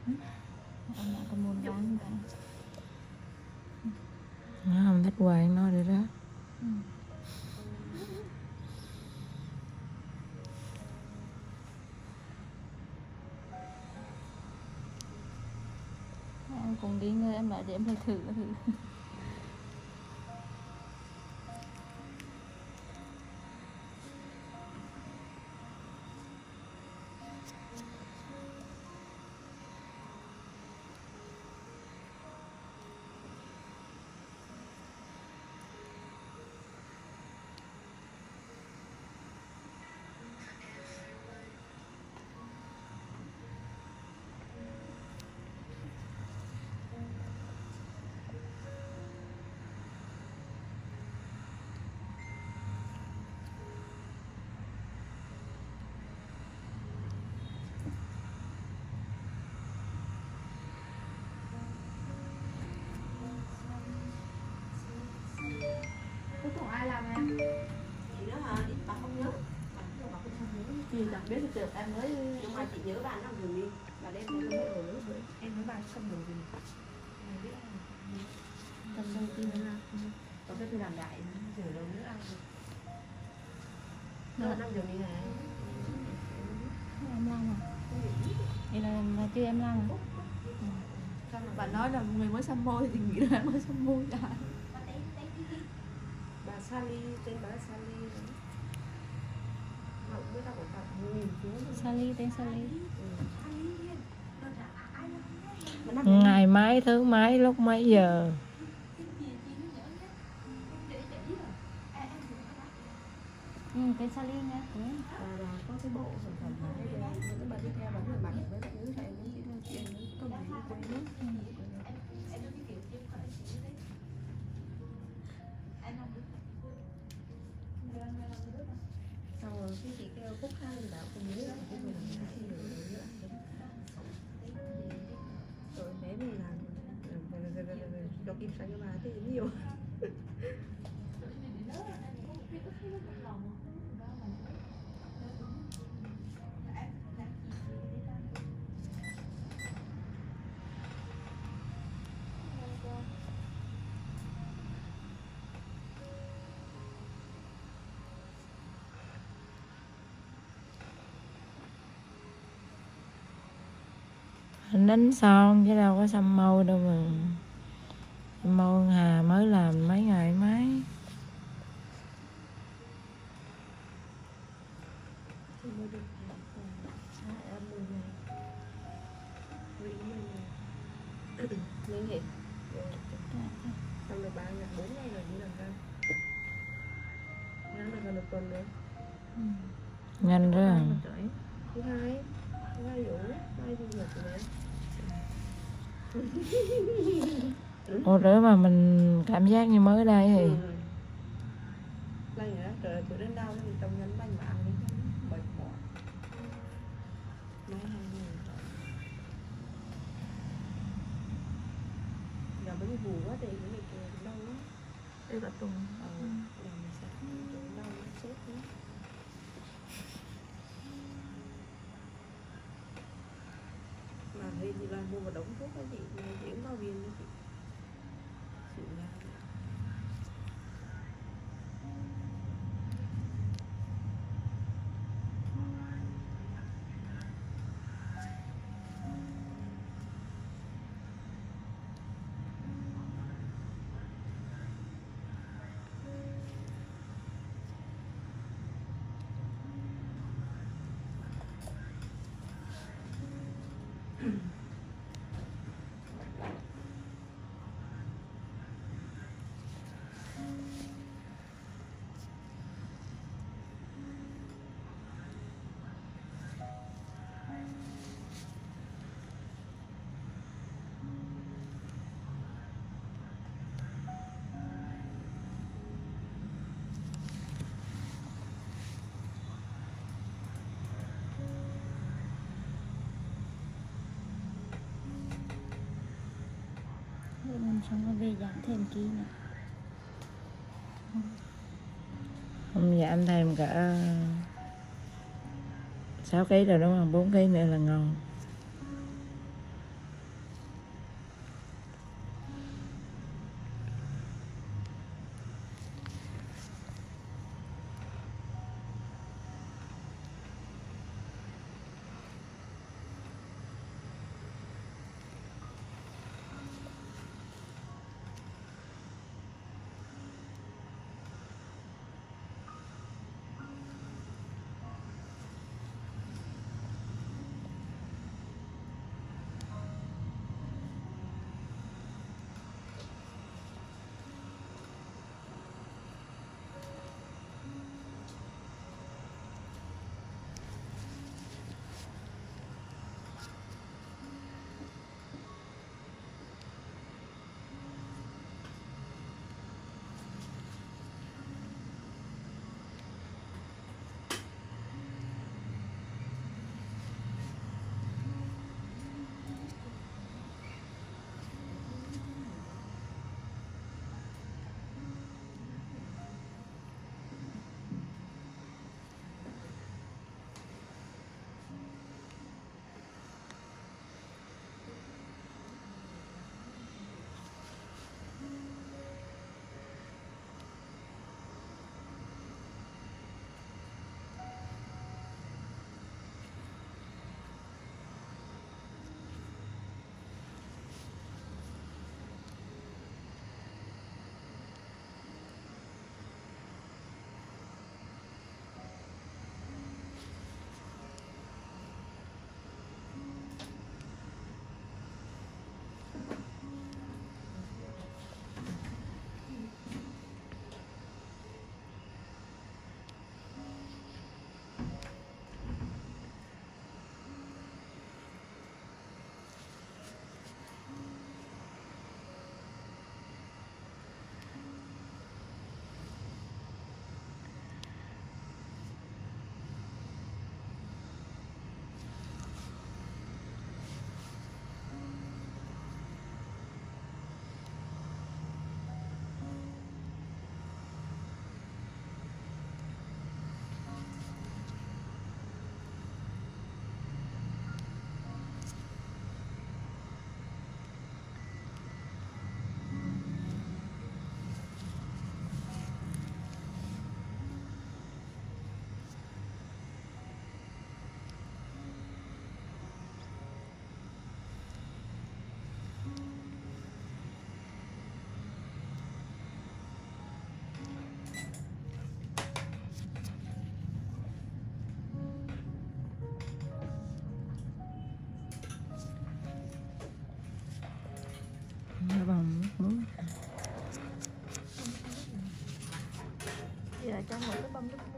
Ông đã có muốn gắn cả. Nó không thích hoài nó rồi đó. Em cùng đi người em bảo để em phải thử. Cuối cùng ai làm em? Chị đó hả? Bà không nhớ. Bà không nhớ. Chị chẳng biết thì được em mới. Nhưng mà chị nhớ bà nằm giường đi. Bà đem cái đồ nữa. Em với bà không đồ gì. Em biết em. Cầm đầu tiên nữa ha. Có cái tôi làm đại rửa đâu nữa ăn. Nó nằm giường đi này. Em làm à? Đây là chưa em làm à? Bà nói là người mới xăm môi thì nghĩ là mới xăm môi đã. Bà Sally, tên bà là Sally. Họ biết đọc cả nhìn xuống. Sally, tên Sally. Ngày mấy thứ mấy lúc mấy giờ? Tên Sally nha. Có cái bộ sản phẩm những bà đi theo bà người mặc với lại nữ thầy những kỹ năng chuyện công việc quên nước. Xong rồi khi chị kêu Phúc Khang thì bảo không nhớ lại cái mình rồi bé mình làm cho kim xanh cho bà thì nhiều. Đánh son chứ đâu có xăm môi đâu mà. Xăm môi Hà mới làm mấy ngày mấy. Liên hệ xong được 3 ngày 4 ngày rồi đi làm ra ngắn được gần 1 tuần nữa. Nhanh đó à. Thứ hai vũ mai chủ nhật rồi. Ủa nữa mà mình cảm giác như mới đây thì Lành nữa, trời tuổi đến đâu thì trong nhắn bánh bạn đi bật bỏ mấy 2 ngày giờ mới vụ quá thì cái này kìa đâu á đây là tuần làm mình sẽ đâu xếp nữa. Mà thì chị là mua một đống thuốc đó chị cũng bao viên đó chị xịn ra. Mình xong rồi về giảm thêm ký nữa. không giảm thêm cả 6 kg rồi đúng không? 4 kg nữa là ngon. nó bằng nước muối. Giờ cho một cái bông nước